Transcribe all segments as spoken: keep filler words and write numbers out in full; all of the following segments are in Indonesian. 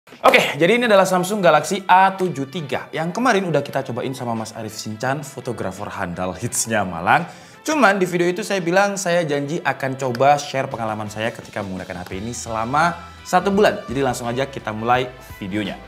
Oke, jadi ini adalah Samsung Galaxy A tujuh tiga yang kemarin udah kita cobain sama Mas Arif Sinchan, fotografer handal hitsnya Malang. Cuman di video itu saya bilang saya janji akan coba share pengalaman saya ketika menggunakan H P ini selama satu bulan. Jadi langsung aja kita mulai videonya.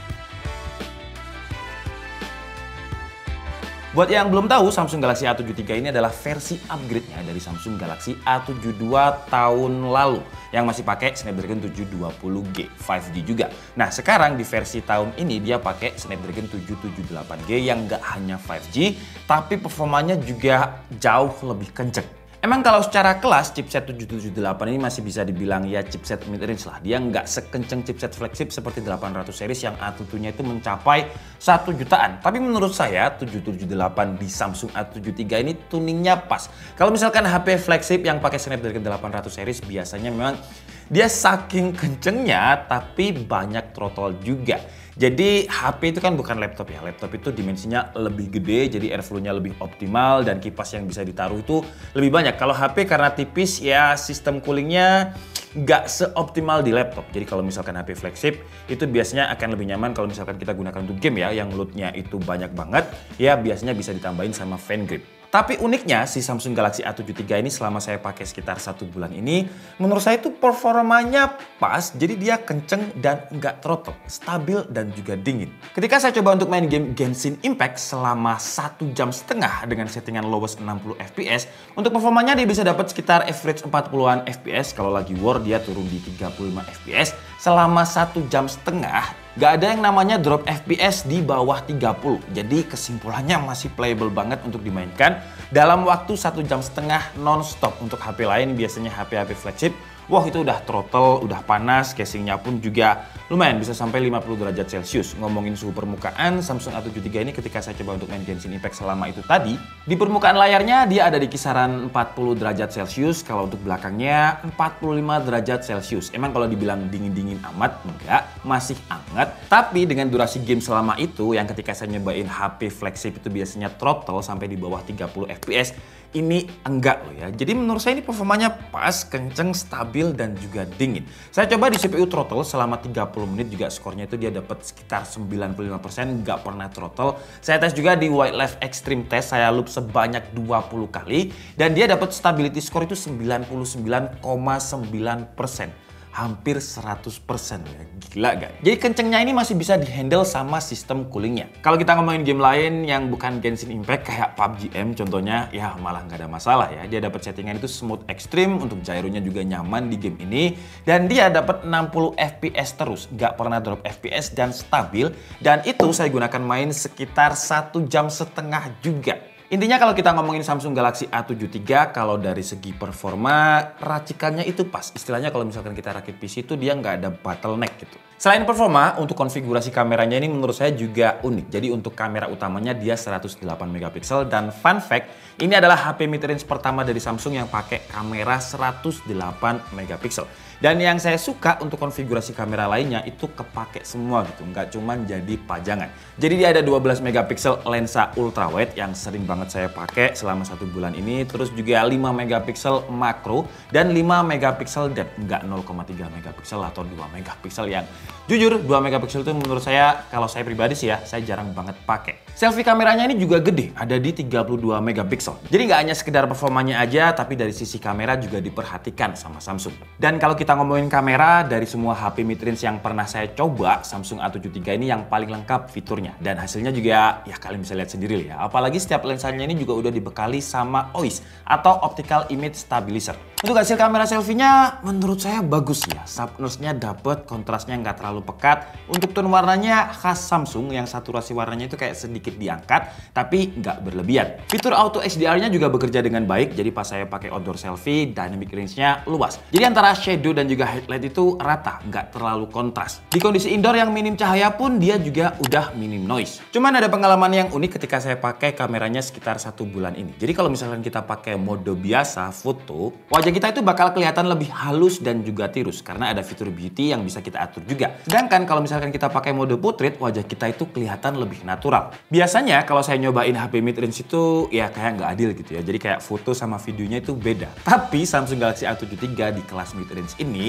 Buat yang belum tahu, Samsung Galaxy A tujuh tiga ini adalah versi upgrade-nya dari Samsung Galaxy A tujuh dua tahun lalu yang masih pakai Snapdragon tujuh dua puluh G, lima G juga. Nah, sekarang di versi tahun ini dia pakai Snapdragon tujuh tujuh delapan G yang nggak hanya lima G, tapi performanya juga jauh lebih kenceng. Emang kalau secara kelas, chipset tujuh tujuh delapan ini masih bisa dibilang ya chipset mid-range lah. Dia nggak sekenceng chipset flagship seperti delapan ratus series yang A tujuh-nya itu mencapai satu jutaan. Tapi menurut saya tujuh tujuh delapan di Samsung A tujuh tiga ini tuningnya pas. Kalau misalkan H P flagship yang pakai Snapdragon delapan ratus series biasanya memang dia saking kencengnya tapi banyak throttle juga. Jadi H P itu kan bukan laptop ya, laptop itu dimensinya lebih gede, jadi airflow-nya lebih optimal dan kipas yang bisa ditaruh itu lebih banyak. Kalau H P karena tipis ya sistem coolingnya nggak seoptimal di laptop. Jadi kalau misalkan H P flagship itu biasanya akan lebih nyaman kalau misalkan kita gunakan untuk game ya, yang load-nya itu banyak banget, ya biasanya bisa ditambahin sama fan grip. Tapi uniknya si Samsung Galaxy A tujuh tiga ini selama saya pakai sekitar satu bulan ini, menurut saya itu performanya pas, jadi dia kenceng dan nggak throttle, stabil dan juga dingin. Ketika saya coba untuk main game Genshin Impact selama satu jam setengah dengan settingan lowest enam puluh F P S, untuk performanya dia bisa dapat sekitar average empat puluhan F P S, kalau lagi war dia turun di tiga puluh lima F P S selama satu jam setengah. Gak ada yang namanya drop F P S di bawah tiga puluh. Jadi kesimpulannya masih playable banget untuk dimainkan dalam waktu satu jam setengah non-stop. Untuk H P lain biasanya H P-H P flagship, wah itu udah throttle, udah panas, casingnya pun juga lumayan bisa sampai lima puluh derajat Celcius. Ngomongin suhu permukaan, Samsung A tujuh tiga ini ketika saya coba untuk main Genshin Impact selama itu tadi, di permukaan layarnya dia ada di kisaran empat puluh derajat Celcius, kalau untuk belakangnya empat puluh lima derajat Celcius. Emang kalau dibilang dingin-dingin amat, enggak, masih hangat. Tapi dengan durasi game selama itu, yang ketika saya nyobain H P flagship itu biasanya throttle sampai di bawah tiga puluh F P S, ini enggak loh ya. Jadi menurut saya ini performanya pas, kenceng, stabil, dan juga dingin. Saya coba di C P U throttle selama tiga puluh menit juga skornya itu dia dapat sekitar sembilan puluh lima persen, nggak pernah throttle. Saya tes juga di Wildlife Extreme Test, saya loop sebanyak dua puluh kali dan dia dapat stability score itu sembilan puluh sembilan koma sembilan persen. Hampir seratus persen ya, gila gak? Jadi kencengnya ini masih bisa dihandle sama sistem coolingnya. Kalau kita ngomongin game lain yang bukan Genshin Impact kayak P U B G M contohnya, ya malah nggak ada masalah ya. Dia dapat settingan itu smooth extreme, untuk gyronya juga nyaman di game ini. Dan dia dapat enam puluh F P S terus, nggak pernah drop F P S dan stabil. Dan itu saya gunakan main sekitar satu jam setengah juga. Intinya kalau kita ngomongin Samsung Galaxy A tujuh tiga, kalau dari segi performa, racikannya itu pas. Istilahnya kalau misalkan kita rakit P C itu dia nggak ada bottleneck gitu. Selain performa, untuk konfigurasi kameranya ini menurut saya juga unik. Jadi untuk kamera utamanya dia seratus delapan megapiksel dan fun fact, ini adalah H P mid-range pertama dari Samsung yang pakai kamera seratus delapan megapiksel. Dan yang saya suka untuk konfigurasi kamera lainnya itu kepake semua gitu, nggak cuman jadi pajangan. Jadi dia ada dua belas megapiksel lensa ultrawide yang sering banget saya pakai selama satu bulan ini. Terus juga lima megapiksel makro dan lima megapiksel depth, nggak nol koma tiga megapiksel atau dua megapiksel yang jujur dua megapiksel itu menurut saya, kalau saya pribadi sih ya, saya jarang banget pakai. Selfie kameranya ini juga gede, ada di tiga puluh dua megapiksel. Jadi nggak hanya sekedar performanya aja, tapi dari sisi kamera juga diperhatikan sama Samsung. Dan kalau kita ngomongin kamera, dari semua H P mid-range yang pernah saya coba, Samsung A tujuh tiga ini yang paling lengkap fiturnya. Dan hasilnya juga, ya kalian bisa lihat sendiri ya. Apalagi setiap lensanya ini juga udah dibekali sama O I S atau Optical Image Stabilizer. Untuk hasil kamera selfie-nya, menurut saya bagus ya. Sharpness-nya dapet, kontrasnya nggak terlalu pekat. Untuk tone warnanya khas Samsung, yang saturasi warnanya itu kayak sedikit diangkat, tapi nggak berlebihan. Fitur Auto H D R-nya juga bekerja dengan baik, jadi pas saya pakai outdoor selfie, dynamic range-nya luas. Jadi antara shadow dan juga highlight itu rata, nggak terlalu kontras. Di kondisi indoor yang minim cahaya pun dia juga udah minim noise. Cuman ada pengalaman yang unik ketika saya pakai kameranya sekitar satu bulan ini. Jadi kalau misalkan kita pakai mode biasa foto, wajah kita itu bakal kelihatan lebih halus dan juga tirus karena ada fitur beauty yang bisa kita atur juga. Sedangkan kalau misalkan kita pakai mode portrait, wajah kita itu kelihatan lebih natural. Biasanya kalau saya nyobain H P mid-range itu ya kayak nggak adil gitu ya. Jadi kayak foto sama videonya itu beda. Tapi Samsung Galaxy A tujuh tiga di kelas mid-range ini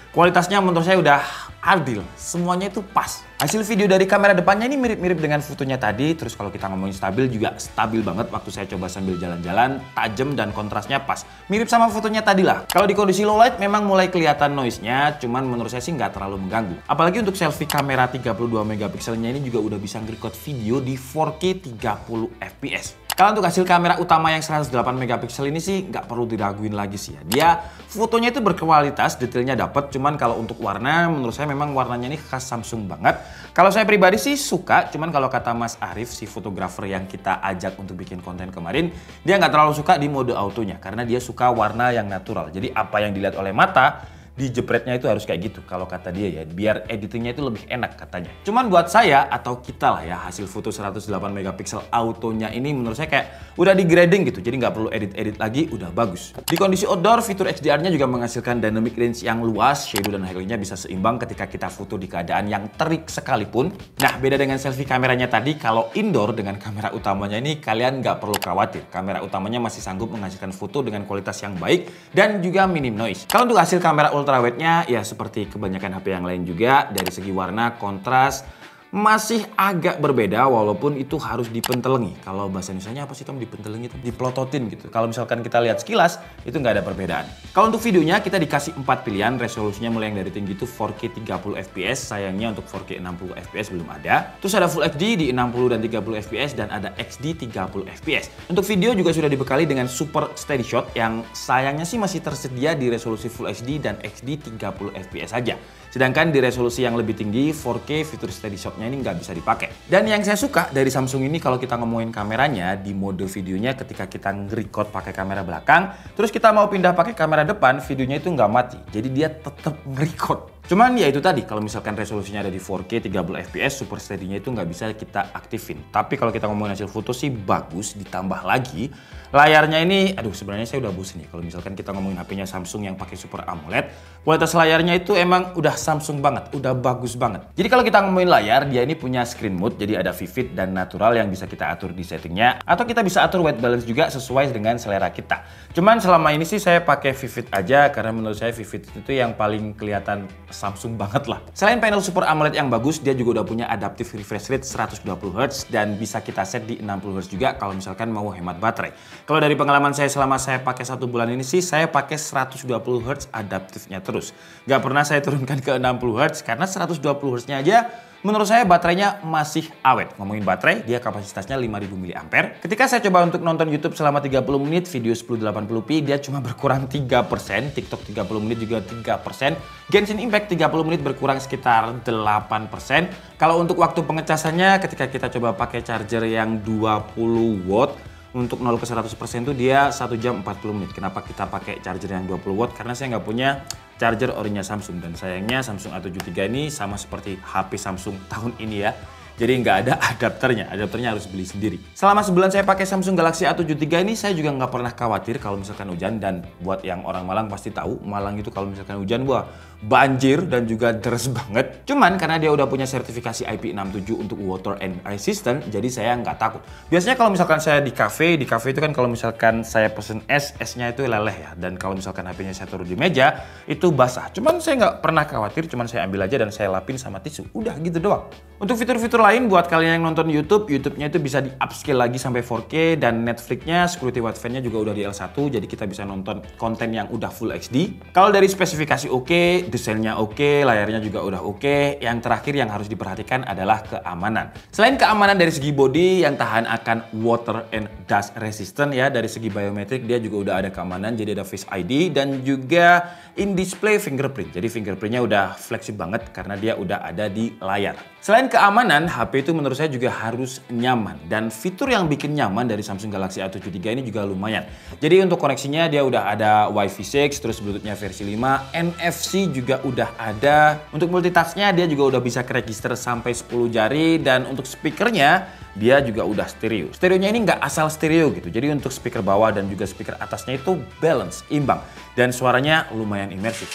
Kualitasnya menurut saya udah adil, semuanya itu pas. Hasil video dari kamera depannya ini mirip-mirip dengan fotonya tadi. Terus kalau kita ngomongin stabil juga stabil banget. Waktu saya coba sambil jalan-jalan, tajam dan kontrasnya pas. Mirip sama fotonya tadi lah. Kalau di kondisi low light memang mulai kelihatan noise-nya, cuman menurut saya sih nggak terlalu mengganggu. Apalagi untuk selfie kamera tiga puluh dua megapikselnya ini juga udah bisa nge-record video di four K tiga puluh F P S. Kalau untuk hasil kamera utama yang seratus delapan megapiksel ini sih nggak perlu diraguin lagi sih ya. Dia fotonya itu berkualitas, detailnya dapet. Cuman kalau untuk warna, menurut saya memang warnanya ini khas Samsung banget. Kalau saya pribadi sih suka, cuman kalau kata Mas Arif, si fotografer yang kita ajak untuk bikin konten kemarin, dia nggak terlalu suka di mode autonya karena dia suka warna yang natural. Jadi apa yang dilihat oleh mata, dijepretnya itu harus kayak gitu kalau kata dia ya, biar editingnya itu lebih enak katanya. Cuman buat saya atau kita lah ya, hasil foto seratus delapan megapiksel autonya ini menurut saya kayak udah di grading gitu, jadi nggak perlu edit-edit lagi, udah bagus. Di kondisi outdoor, fitur H D R-nya juga menghasilkan dynamic range yang luas, shadow dan highlight-nya bisa seimbang ketika kita foto di keadaan yang terik sekalipun. Nah, beda dengan selfie kameranya tadi, kalau indoor dengan kamera utamanya ini kalian nggak perlu khawatir. Kamera utamanya masih sanggup menghasilkan foto dengan kualitas yang baik dan juga minim noise. Kalau untuk hasil kamera ultra ultrawide-nya ya seperti kebanyakan H P yang lain juga, dari segi warna, kontras masih agak berbeda walaupun itu harus dipentelengi. Kalau bahasa Indonesianya apa sih Tom, dipentelengi itu? Dipelototin gitu. Kalau misalkan kita lihat sekilas itu nggak ada perbedaan. Kalau untuk videonya kita dikasih empat pilihan, resolusinya mulai yang dari tinggi itu four K tiga puluh F P S, sayangnya untuk four K enam puluh F P S belum ada. Terus ada Full H D di enam puluh dan tiga puluh F P S dan ada X D tiga puluh F P S. Untuk video juga sudah dibekali dengan Super Steady Shot yang sayangnya sih masih tersedia di resolusi Full H D dan X D tiga puluh F P S saja. Sedangkan di resolusi yang lebih tinggi four K fitur Steady Shot-nya ini nggak bisa dipakai. Dan yang saya suka dari Samsung ini kalau kita ngomongin kameranya, di mode videonya ketika kita nge-record pakai kamera belakang, terus kita mau pindah pakai kamera depan, videonya itu nggak mati. Jadi dia tetap nge-record. Cuman ya itu tadi, kalau misalkan resolusinya ada di four K tiga puluh F P S, Super Steady-nya itu nggak bisa kita aktifin. Tapi kalau kita ngomongin hasil foto sih bagus, ditambah lagi layarnya ini, aduh sebenarnya saya udah bosen nih kalau misalkan kita ngomongin H P-nya Samsung yang pakai Super AMOLED. Kualitas layarnya itu emang udah Samsung banget, udah bagus banget. Jadi kalau kita ngomongin layar, dia ini punya screen mode, jadi ada vivid dan natural yang bisa kita atur di settingnya. Atau kita bisa atur white balance juga sesuai dengan selera kita. Cuman selama ini sih saya pakai vivid aja karena menurut saya vivid itu yang paling kelihatan Samsung banget lah. Selain panel Super AMOLED yang bagus, dia juga udah punya adaptive refresh rate seratus dua puluh hertz dan bisa kita set di enam puluh hertz juga kalau misalkan mau hemat baterai. Kalau dari pengalaman saya selama saya pakai satu bulan ini sih, saya pakai seratus dua puluh hertz adaptifnya terus. Gak pernah saya turunkan ke enam puluh hertz karena seratus dua puluh hertz-nya aja menurut saya baterainya masih awet. Ngomongin baterai, dia kapasitasnya lima ribu miliampere. Ketika saya coba untuk nonton YouTube selama tiga puluh menit, video sepuluh delapan puluh p, dia cuma berkurang tiga persen. TikTok tiga puluh menit juga tiga persen. Genshin Impact tiga puluh menit berkurang sekitar delapan persen. Kalau untuk waktu pengecasannya, ketika kita coba pakai charger yang dua puluh watt, untuk nol ke seratus persen itu dia satu jam empat puluh menit. Kenapa kita pakai charger yang dua puluh watt? Karena saya nggak punya charger orinya Samsung. Dan sayangnya Samsung A tujuh tiga ini sama seperti H P Samsung tahun ini ya. Jadi nggak ada adapternya, adapternya harus beli sendiri. Selama sebulan saya pakai Samsung Galaxy A tujuh tiga ini, saya juga nggak pernah khawatir kalau misalkan hujan. Dan buat yang orang Malang pasti tahu, Malang itu kalau misalkan hujan, wah banjir dan juga deres banget. Cuman karena dia udah punya sertifikasi I P enam tujuh untuk water and resistant, jadi saya nggak takut. Biasanya kalau misalkan saya di cafe, di cafe itu kan kalau misalkan saya pesen es, esnya itu leleh ya. Dan kalau misalkan H P-nya saya taruh di meja, itu basah. Cuman saya nggak pernah khawatir, cuman saya ambil aja dan saya lapin sama tisu. Udah gitu doang. Untuk fitur-fitur lain buat kalian yang nonton YouTube, YouTube-nya itu bisa di upscale lagi sampai four K dan Netflix-nya security wideband-nya juga udah di L satu, jadi kita bisa nonton konten yang udah full H D. Kalau dari spesifikasi oke, desainnya oke, layarnya juga udah oke. Yang terakhir yang harus diperhatikan adalah keamanan. Selain keamanan dari segi body yang tahan akan water and dust resistant ya, dari segi biometrik dia juga udah ada keamanan, jadi ada Face I D dan juga in-display fingerprint. Jadi fingerprintnya udah fleksibel banget karena dia udah ada di layar. Selain keamanan, H P itu menurut saya juga harus nyaman. Dan fitur yang bikin nyaman dari Samsung Galaxy A tujuh tiga ini juga lumayan. Jadi untuk koneksinya dia udah ada Wi-Fi six, terus Bluetooth-nya versi lima, N F C juga udah ada. Untuk multitask-nya dia juga udah bisa ke-register sampai sepuluh jari. Dan untuk speakernya dia juga udah stereo. Stereonya ini nggak asal stereo gitu. Jadi untuk speaker bawah dan juga speaker atasnya itu balance, imbang. Dan suaranya lumayan imersif.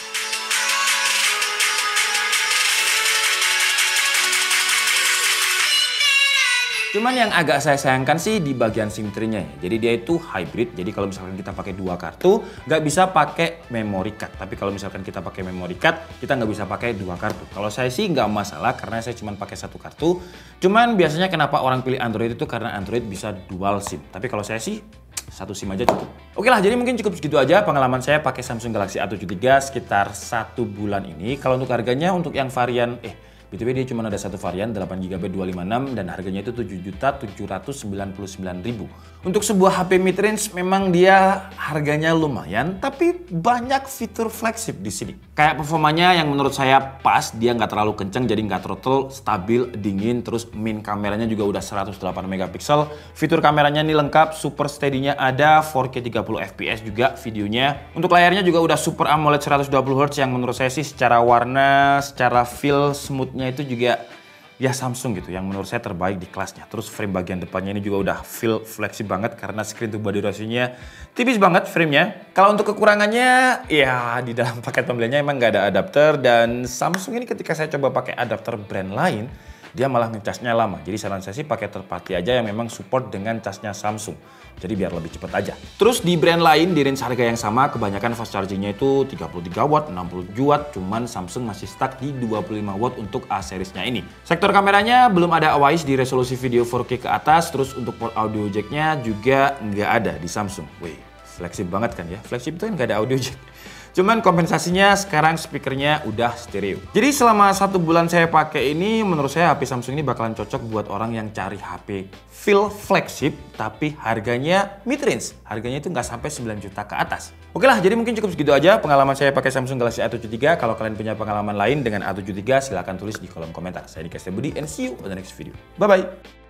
Cuman yang agak saya sayangkan sih di bagian SIM tray-nya ya. Jadi dia itu hybrid. Jadi kalau misalkan kita pakai dua kartu, nggak bisa pakai memory card. Tapi kalau misalkan kita pakai memory card, kita nggak bisa pakai dua kartu. Kalau saya sih nggak masalah karena saya cuma pakai satu kartu. Cuman biasanya kenapa orang pilih Android itu karena Android bisa dual SIM. Tapi kalau saya sih satu SIM aja cukup. Oke lah, jadi mungkin cukup segitu aja pengalaman saya pakai Samsung Galaxy A tujuh tiga sekitar satu bulan ini. Kalau untuk harganya, untuk yang varian eh B T W dia cuma ada satu varian delapan giga byte dua lima enam dan harganya itu tujuh juta tujuh ratus sembilan puluh sembilan ribu. Untuk sebuah H P mid-range memang dia harganya lumayan, tapi banyak fitur flagship di sini. Kayak performanya yang menurut saya pas, dia nggak terlalu kencang jadi nggak throttle, stabil, dingin, terus main kameranya juga udah seratus delapan megapiksel. Fitur kameranya ini lengkap, super steady-nya ada, empat K tiga puluh F P S juga videonya. Untuk layarnya juga udah Super AMOLED seratus dua puluh hertz yang menurut saya sih secara warna, secara feel, smooth-nya itu juga ya Samsung gitu yang menurut saya terbaik di kelasnya. Terus frame bagian depannya ini juga udah feel fleksibel banget karena screen to body ratio-nya tipis banget framenya. Kalau untuk kekurangannya ya di dalam paket pembeliannya emang nggak ada adapter, dan Samsung ini ketika saya coba pakai adapter brand lain dia malah ngecasnya lama. Jadi saran saya sih pakai third party aja yang memang support dengan casnya Samsung. Jadi biar lebih cepet aja. Terus di brand lain di range harga yang sama kebanyakan fast chargingnya itu tiga puluh tiga watt, enam puluh tujuh watt. Cuman Samsung masih stuck di dua puluh lima watt untuk A seriesnya ini. Sektor kameranya belum ada A W I S di resolusi video empat K ke atas. Terus untuk port audio jacknya juga nggak ada di Samsung. Wih, fleksibel banget kan ya. Fleksibel itu kan nggak ada audio jack. Cuman kompensasinya sekarang speakernya udah stereo. Jadi selama satu bulan saya pakai ini, menurut saya H P Samsung ini bakalan cocok buat orang yang cari H P feel flagship tapi harganya mid-range. Harganya itu nggak sampai sembilan juta ke atas. Oke lah, jadi mungkin cukup segitu aja pengalaman saya pakai Samsung Galaxy A tujuh tiga. Kalau kalian punya pengalaman lain dengan A tujuh tiga, silahkan tulis di kolom komentar. Saya Dika Budi and see you on the next video. Bye-bye!